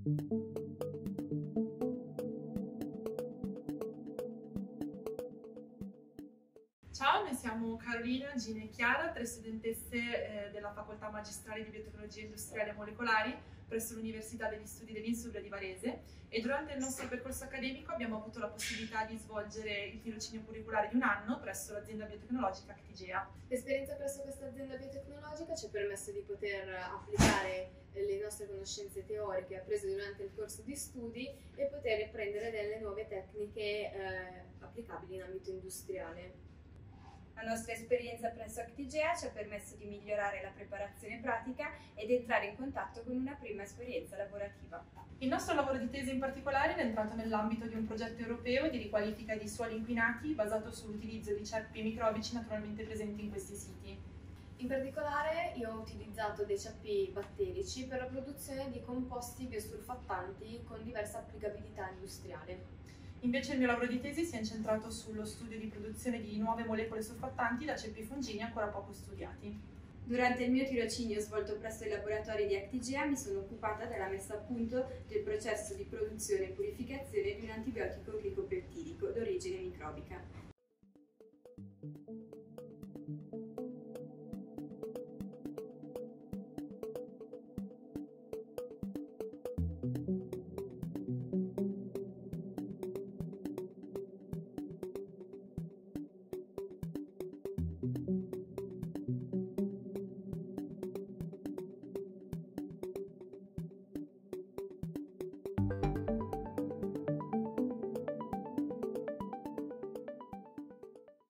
Ciao, noi siamo Carolina, Gina e Chiara, tre studentesse della Facoltà Magistrale di Biotecnologie Industriali e Molecolari presso l'Università degli Studi dell'Insubria di Varese, e durante il nostro percorso accademico abbiamo avuto la possibilità di svolgere il tirocinio curriculare di un anno presso l'azienda biotecnologica Actigea. L'esperienza presso questa azienda biotecnologica ci ha permesso di poter applicare le nostre conoscenze teoriche apprese durante il corso di studi e poter apprendere delle nuove tecniche applicabili in ambito industriale. La nostra esperienza presso Actigea ci ha permesso di migliorare la preparazione pratica ed entrare in contatto con una prima esperienza lavorativa. Il nostro lavoro di tesi in particolare è entrato nell'ambito di un progetto europeo di riqualifica di suoli inquinati basato sull'utilizzo di ceppi microbici naturalmente presenti in questi siti. In particolare io ho utilizzato dei ceppi batterici per la produzione di composti biosurfattanti con diversa applicabilità industriale. Invece il mio lavoro di tesi si è incentrato sullo studio di produzione di nuove molecole surfattanti da ceppi fungini ancora poco studiati. Durante il mio tirocinio svolto presso i laboratori di Actigea mi sono occupata della messa a punto del processo di produzione e purificazione di un antibiotico glicopeptidico d'origine microbica.